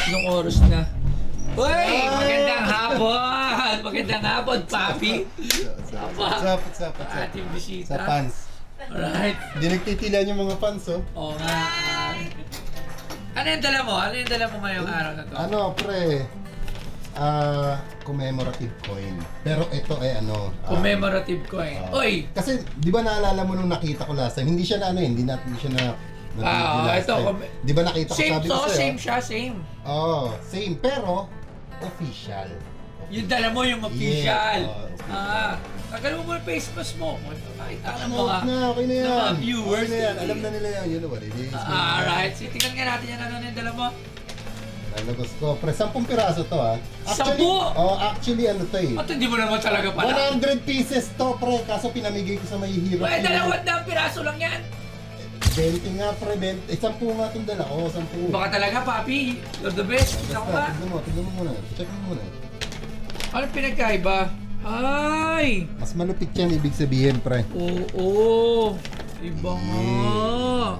Anong oras na? Uy! Magandang hapon! Magandang hapon, Papi! Sa Ating bisita. Sa fans. Alright. Hindi nagtitilan yung mga fans, oh. Oo nga. Ano yung dala mo? Ano yung dala mo ngayong araw na to? Ano, pre? Commemorative coin. Pero ito ay Commemorative coin. Uy! Kasi, di ba naalala mo nung nakita ko last time, hindi siya na hindi siya na ito. Di ba nakita ko, Same sabi to, ko sa'yo? same siya, same. Same. Pero, official. Yung dala mo yung official. Yeah, tagal mo muna face mask mo. Pakita ka ng okay na yan. mga viewers. Okay na yan. Alam na nila yan. You know what it is. Alright. So, tingnan nga natin yan. Ano na yung dala mo? Lalagos ko. Pre, 10 piraso to, ha? Actually, 10? Actually, ano to eh. At hindi mo naman talaga pala. 100 pieces to, pre. Kaso pinamigay ko sa may hirap. Well, 200 piraso lang yan. 20 nga, pre. 10 nga itong dala ko. 10. Baka talaga, Papi. You're the best. Tignan ko ba? Tignan mo muna. Check mo muna. Ano pinagkaiba? Ay! Mas malupit yan, ibig sabihin, pre. Oo. Iba nga.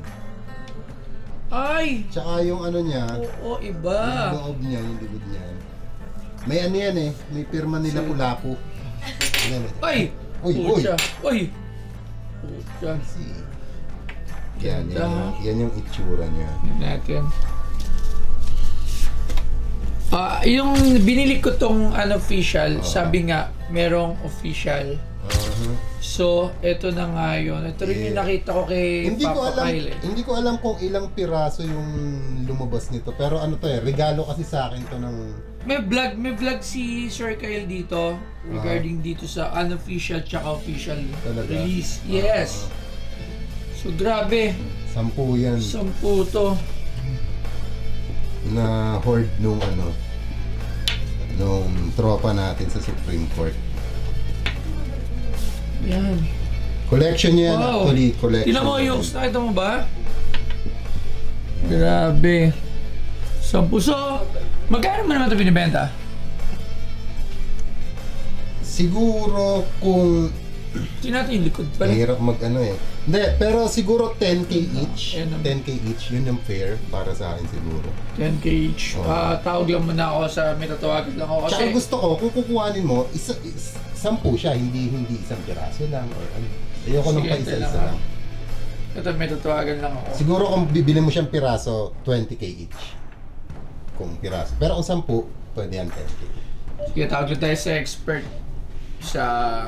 Ay! Tsaka yung ano niya. Oo, iba. Yung loob niya, yung likod niya. May ano yan eh. May pirma nila Pulapu. Ay! Uy! Uy! Yan yung itsura niya. Natin. Yung binili ko tong unofficial, sabi nga, merong official. So, ito na nga yun. Ito rin yung nakita ko kay Papa Kyle. Hindi ko alam kung ilang piraso yung lumabas nito. Pero ano to eh, regalo kasi sa akin to ng... May vlog si Sir Kyle dito regarding dito sa unofficial tsaka official release. Yes. So, grabe. 10 yan. 10 to. Na hoard nung tropa natin sa Supreme Court. Yan. Collection yan, actually. Collection. Tingnan mo yung nakita mo ba? Grabe. 10. So, magkano mo naman ito binibenta? Siguro kung... Tingnan natin yung likod pala. Mahirap eh. Hindi, pero siguro 10k each. 10k each, yun yung fair para sa akin siguro. 10k each. Tawag lang muna ako sa may tatawagan lang ako kasi... Tsaka gusto ko, kung kukuhanin mo, 10 siya, hindi isang piraso lang or ano. Ayoko nang pa isa-isa lang. Ito, may tatawagan lang ako. Siguro kung bibili mo siyang piraso, 20k each. Kung piraso. Pero kung 10, pwede yan 10k. Sige, tawag tayo sa expert. Sa...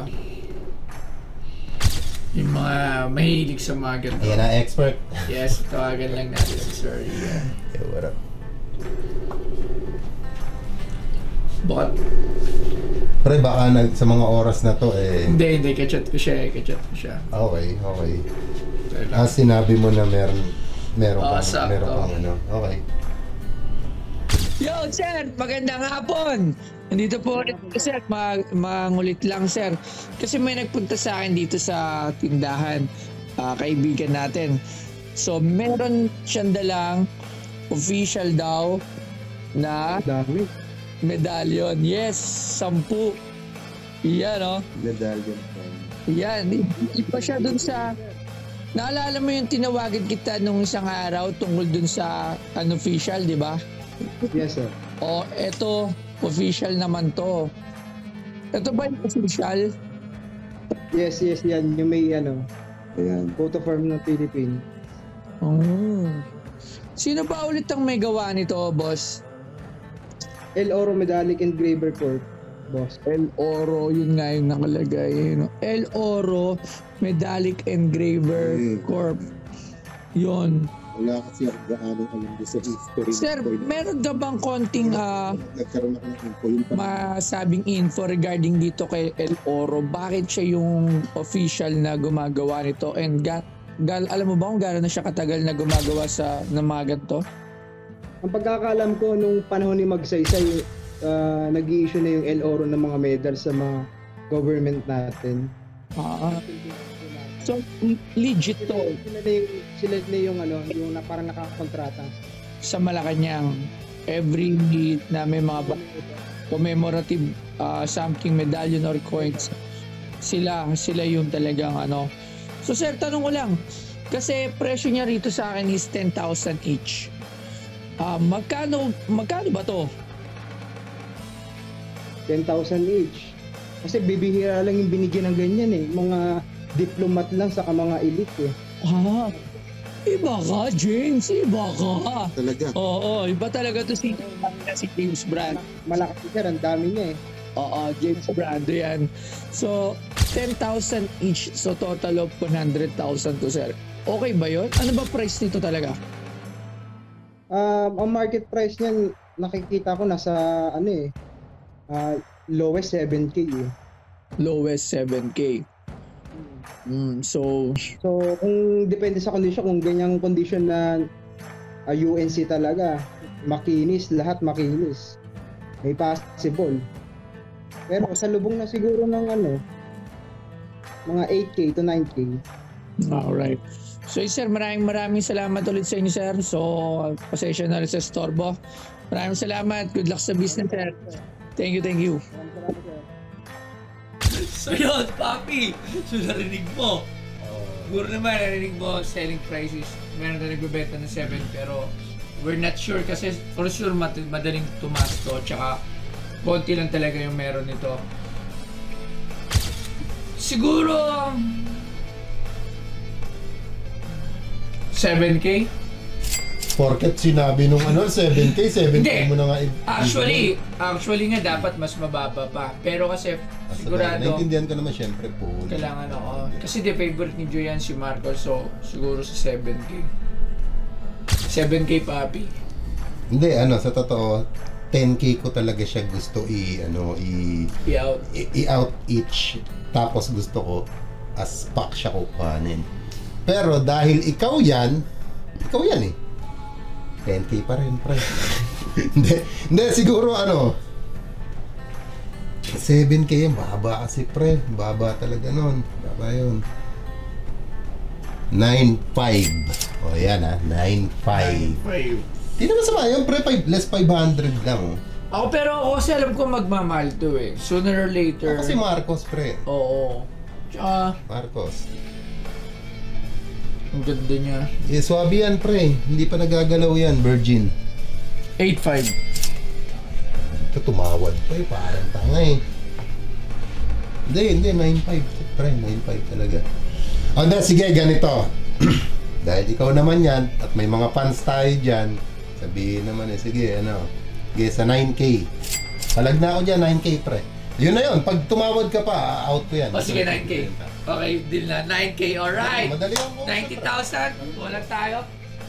yung mga mahilig sa mga ganito. Ayan na, expert. Yes, tawagan lang natin si Sir Ian. Yeah, what up? Bakit? Pre, baka sa mga oras na to eh... Hindi, kachat ko siya. Okay. Sinabi mo na meron pang ano. Okay. Yo, sir! Magandang hapon! Nandito po ulit po, sir. Mangulit lang, sir. Kasi may nagpunta sa akin dito sa tindahan. Kaibigan natin. So, meron siyang dalang official daw na medallion. Yes, 10. Yan, no? Medallion. Yan. Iba siya dun sa... Naalala mo yung tinawagan kita nung isang araw tungkol dun sa unofficial, di ba? Yes, sir. O, eto, official naman to. Ito ba yung official? Yes, yan. Yung may ayan, photo form ng Philippines. Sino ba ulit ang may gawa nito, boss? El Oro Medallic Engraver Corp, boss. El Oro, yun nga yung nakalagay. No? El Oro Medallic Engraver Corp. Yun. Wala kasi ang gaano alam sa history. Sir, meron ka bang konting nagkaroon ako ng info yung masabing info regarding dito kay El Oro? Bakit siya yung official na gumagawa nito? And alam mo ba kung gano'n na siya katagal na gumagawa sa mga ganito? Ang pagkakaalam ko, nung panahon ni Magsaysay, nag-i-issue na yung El Oro ng mga medal sa mga government natin. So, legit to. Sila na yung parang nakakontrata. Sa Malacanang, every na may mga commemorative something medallion or coins, sila yung talagang So sir, tanong ko lang, kasi presyo niya rito sa akin is 10,000 each. Magkano ba to? 10,000 each. Kasi bibihira lang yung binigyan ng ganyan eh. Mga diplomat lang sa mga elite eh. Iba ka, James. Iba ka. Talaga. Oo, iba talaga to si James Brand. Malaki sir, ang dami niya eh. Oo, James Brando yan. So, 10,000 each. So, total of 100,000 to, sir. Okay ba yun? Ano ba price nito talaga? Ang market price niyan, nakikita ko nasa ano eh. Lowest 7K eh. Lowest 7K. So kung depende sa condition, kung ganyang condition na UNC talaga, makinis, lahat makinis. May possible. Pero sa lubong na siguro ng mga 8K to 9K. Alright. So sir, maraming salamat ulit sa inyo, sir. So, pasensya na rin sa storbo. Maraming salamat. Good luck sa business, sir. Thank you. So yun, Papi. So narinig mo. Siguro naman narinig mo selling prices. Meron na nagbebenta ng 7 pero we're not sure kasi for sure madaling tumaas to. Tsaka konti lang talaga yung meron nito. Siguro 7K? Porket sinabi nung 7K, 7K mo na nga. Actually nga dapat mas mababa pa. Pero kasi sigurado naintindihan ko naman syempre po. kailangan ako. Kasi the favorite ni Joyan si Marcos, so siguro sa 7K. 7K, Papi. Hindi, sa totoo, 10K ko talaga siya gusto i-out each. Tapos gusto ko as pack siya kukuhanin. Pero dahil ikaw yan eh. 10K pa rin, pre. hindi, siguro 7K yan, baba kasi, pre. Baba talaga nun. Baba yun. 9.5. O yan 9.5. Di naman sama yun, pre. Less 500 lang. Ako kasi alam ko magmamahal to eh. Sooner or later. Kasi Marcos, pre. Oo. Tsaka Marcos. ang ganda niya. Swabe yan, pre. Hindi pa nagagalaw yan, virgin. 8.5. Ito tumawad, pre. Parang tanga eh. Hindi, 9.5. Pre, 9.5 talaga. Sige, ganito. Dahil ikaw naman yan, at may mga fans tayo dyan, sabihin naman sige, sige, sa 9K. Palag na ako dyan, 9K, pre. Yun na yun, pag tumawad ka pa, out ko yan. Sige, 9K. Okay, deal na. 9K, alright. Madali ang 90,000. Walang tayo.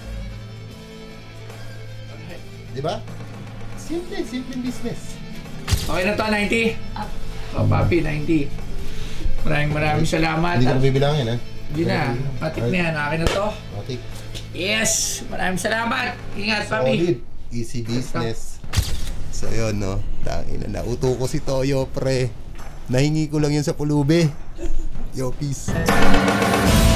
Okay. Diba? Simple business. Okay na to, 90. Papi, 90. Maraming salamat. Hindi ka na bibilangin, ha? Hindi na. Matik na yan. Akin na to. Matik. Yes! Maraming salamat. Ingat, Papi. Solid. Easy business. So yun, tangina na. Uto ko si Toyo, pre. Nahingi ko lang yun sa pulubi. Yo, peace.